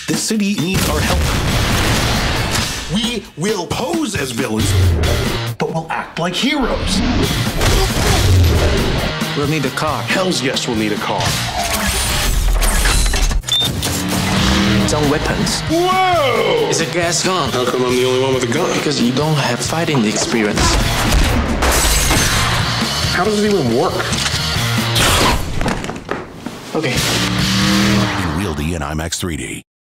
This city needs our help. We will pose as villains, but we'll act like heroes. We'll need a car. Hells yes, we'll need a car. Some weapons. Whoa! Is a gas gun? How come I'm the only one with a gun? Because you don't have fighting experience. How does it even work? Okay. Unwieldy in IMAX 3D.